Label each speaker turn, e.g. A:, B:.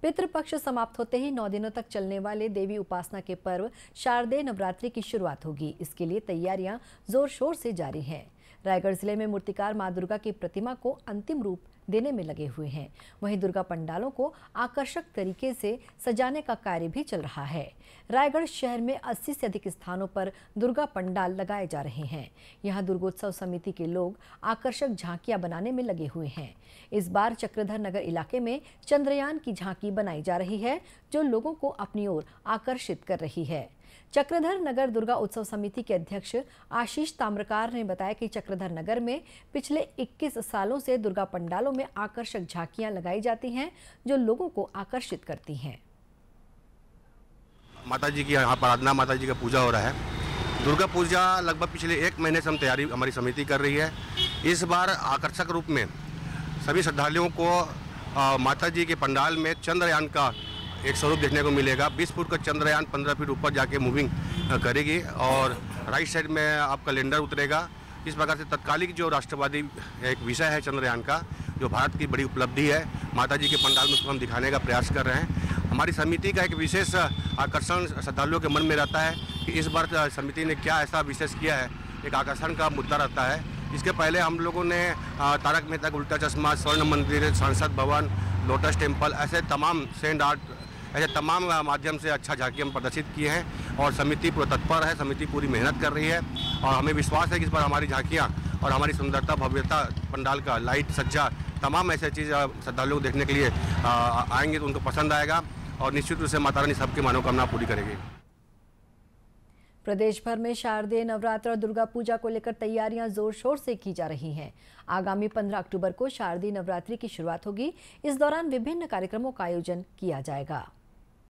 A: पितृपक्ष समाप्त होते ही 9 दिनों तक चलने वाले देवी उपासना के पर्व शारदेय नवरात्रि की शुरुआत होगी। इसके लिए तैयारियां जोर शोर से जारी हैं। रायगढ़ जिले में मूर्तिकार मां दुर्गा की प्रतिमा को अंतिम रूप देने में लगे हुए हैं। वहीं दुर्गा पंडालों को आकर्षक तरीके से सजाने का कार्य भी चल रहा है। रायगढ़ शहर में 80 से अधिक स्थानों पर दुर्गा पंडाल लगाए जा रहे हैं। यहां दुर्गोत्सव समिति के लोग आकर्षक झांकियां बनाने में लगे हुए हैं। इस बार चक्रधर नगर इलाके में चंद्रयान की झांकी बनाई जा रही है, जो लोगों को अपनी ओर आकर्षित कर रही है। चक्रधर नगर दुर्गा उत्सव समिति के अध्यक्ष आशीष ताम्रकार ने बताया कि चक्रधर नगर में पिछले 21 सालों से दुर्गा पंडालों में आकर्षक झांकियां लगाई जाती हैं, जो लोगों को आकर्षित करती हैं।
B: माता जी की यहाँ पर आराधना, माता जी का पूजा हो रहा है। दुर्गा पूजा लगभग पिछले 1 महीने से हम तैयारी हमारी समिति कर रही है। इस बार आकर्षक रूप में सभी श्रद्धालुओं को माता जी के पंडाल में चंद्रयान का एक स्वरूप देखने को मिलेगा। 20 फुट का चंद्रयान 15 फीट ऊपर जाके मूविंग करेगी और राइट साइड में आप कैलेंडर उतरेगा। इस प्रकार से तत्कालिक जो राष्ट्रवादी एक विषय है चंद्रयान का, जो भारत की बड़ी उपलब्धि है, माता जी के पंडाल में उसको हम दिखाने का प्रयास कर रहे हैं। हमारी समिति का एक विशेष आकर्षण श्रद्धालुओं के मन में रहता है कि इस बार समिति ने क्या ऐसा विशेष किया है, एक आकर्षण का मुद्दा रहता है। इसके पहले हम लोगों ने तारक मेहता का उल्टा चश्मा, स्वर्ण मंदिर, संसद भवन, लोटस टेम्पल, ऐसे तमाम सैंड आर्ट, ऐसे तमाम माध्यम से अच्छा झांकी हम प्रदर्शित किए हैं और समिति पूरा तत्पर है। समिति पूरी मेहनत कर रही है और हमें विश्वास है कि इस बार हमारी झांकियाँ और हमारी सुंदरता, भव्यता, पंडाल का लाइट, सज्जा, तमाम ऐसे चीज़ श्रद्धालुओं को देखने के लिए आएंगे तो उनको पसंद आएगा और निश्चित रूप से माता रानी सबकी मनोकामना पूरी करेगी।
A: प्रदेश भर में शारदीय नवरात्र और दुर्गा पूजा को लेकर तैयारियां जोर शोर से की जा रही हैं। आगामी 15 अक्टूबर को शारदीय नवरात्रि की शुरुआत होगी। इस दौरान विभिन्न कार्यक्रमों का आयोजन किया जाएगा।